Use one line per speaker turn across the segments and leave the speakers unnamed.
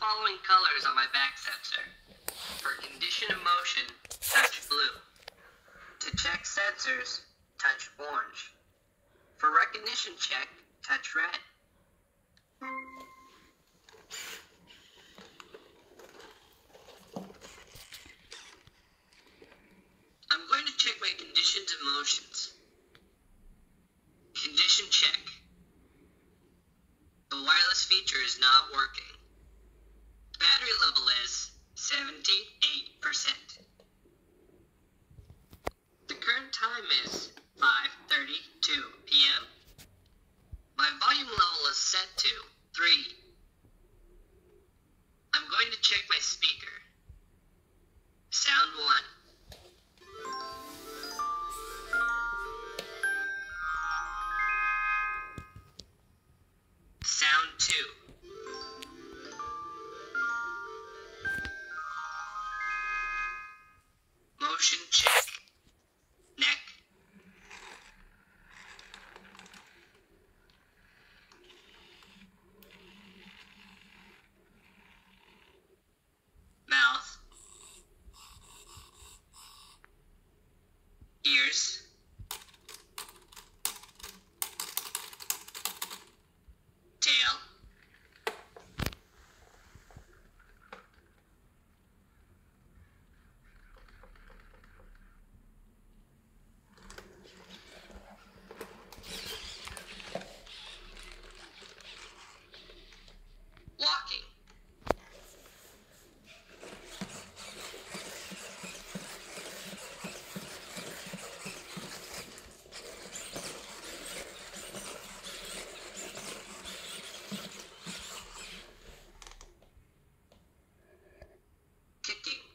following colors on my back sensor. For condition of motion, touch blue. To check sensors, touch orange. For recognition check, touch red. I'm going to check my conditions and motions. Condition check. The wireless feature is not working. Battery level is 78%. The current time is 5:32 p.m. My volume level is set to 3. I'm going to check my speaker. Sound 1. Sound 2. Motion check. Neck. Mouth. Ears. Tail. Walking. Kicking.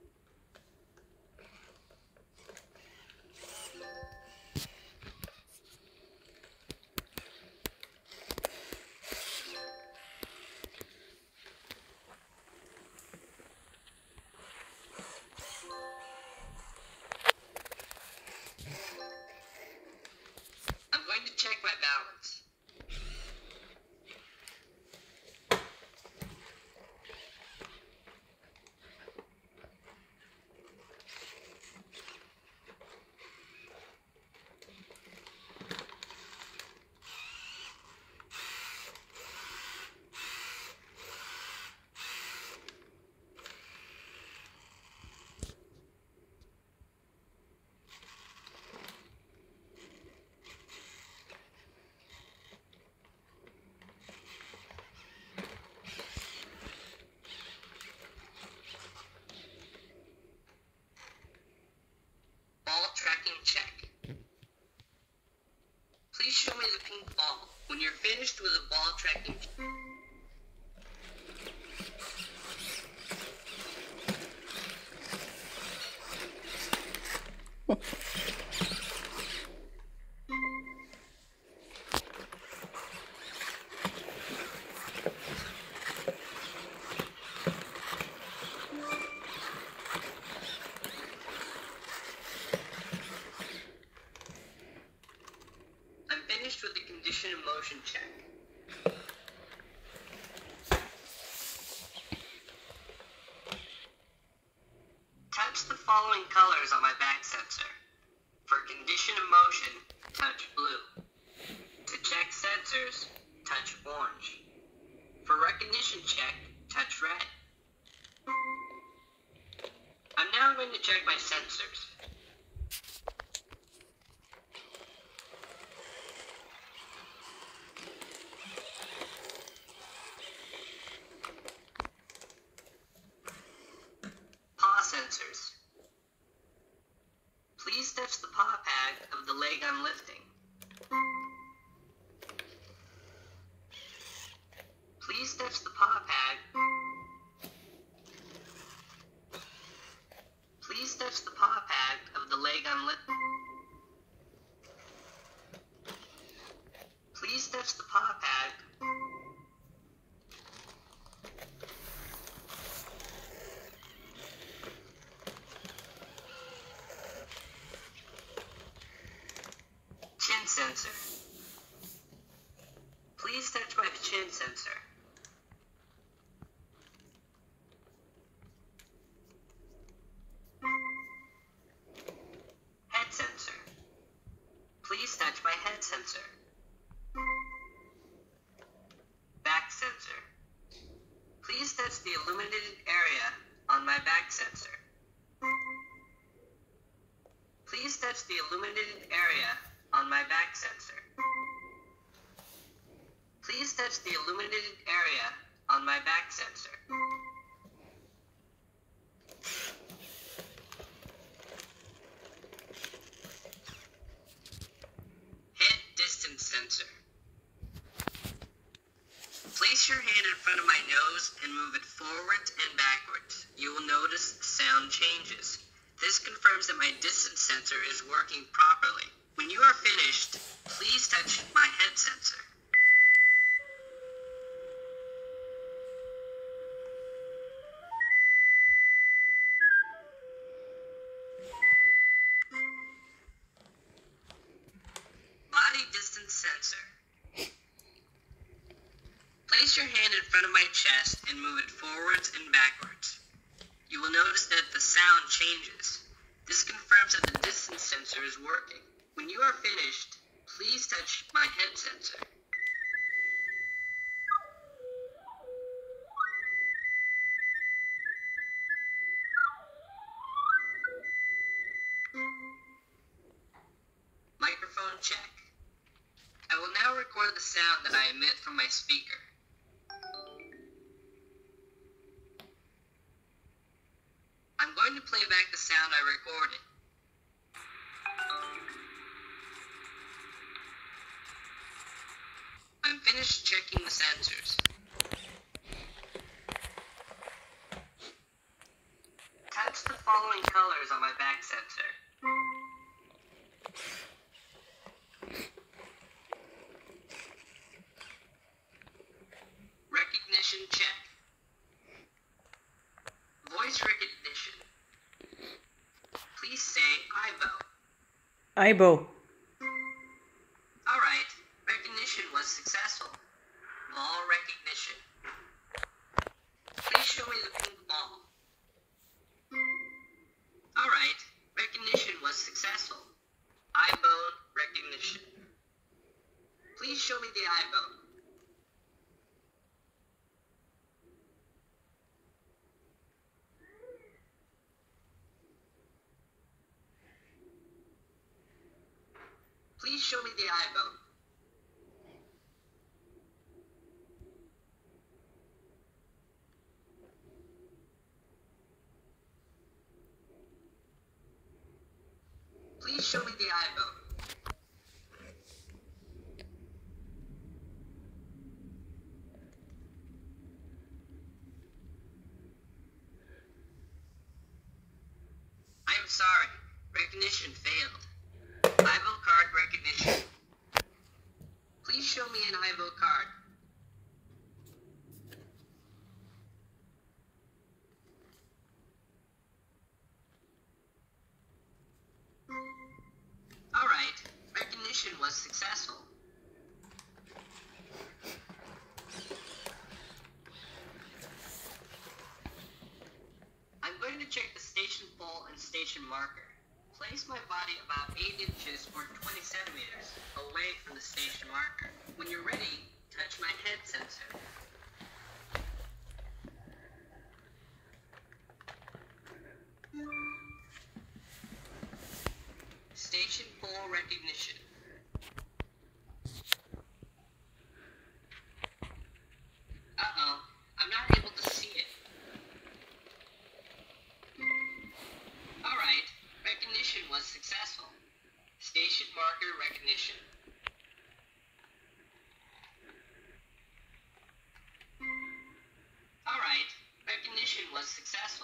I'm going to check my balance. Ball tracking check. Please show me the pink ball when you're finished with a ball tracking check. I'm finished with the condition and motion check. Touch the following colors on my back sensor. For condition and motion, touch blue. To check sensors, touch orange. For recognition check, touch red. I'm now going to check my sensors. Paw sensors. Please touch the paw pad of the leg I'm lifting. Please touch the paw pad. Please touch the paw pad of the leg I'm lifting. Please touch the paw pad. Chin sensor. Please touch my chin sensor. touch the illuminated area on my back sensor. Please touch the illuminated area on my back sensor. Please touch the illuminated area on my back sensor. Head distance sensor. Place your hand in front of my nose and move it forwards and backwards. You will notice the sound changes. This confirms that my distance sensor is working properly. When you are finished, please touch my head sensor. Body distance sensor. Place your hand in front of my chest and move it forwards and backwards. You will notice that the sound changes. This confirms that the distance sensor is working. When you are finished, please touch my head sensor. Microphone check. I will now record the sound that I emit from my speaker. I'm going to play back the sound I recorded. I'm finished checking the sensors. Touch the following colors on my back sensor. Recognition check. Voice recognition. Please say Aibo.
Aibo.
Alright, recognition was successful. Ball recognition. Please show me the pink ball. Alright, recognition was successful. Aibone recognition. Please show me the Aibone. Please show me the Aibone. Please show me the Aibone. I am sorry. Recognition failed. Aibo card recognition. Please show me an Aibo card. Alright, recognition was successful. I'm going to check the station pole and station marker. Place my body about 8 inches or 20 centimeters away from the station marker. When you're ready, touch my head sensor. Station pole recognition. Uh-oh, I'm not able to see it. Alright, recognition was successful. Station marker recognition. Alright, recognition was successful.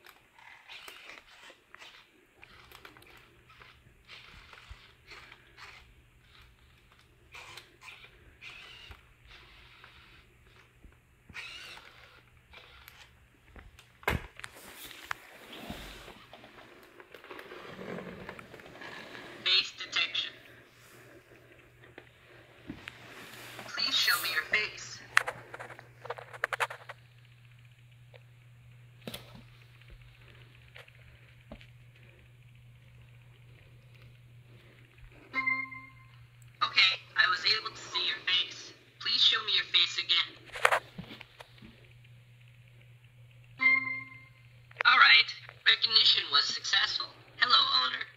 Face detection. Please show me your face. Okay, I was able to see your face. Please show me your face again. Ignition was successful. Hello, owner.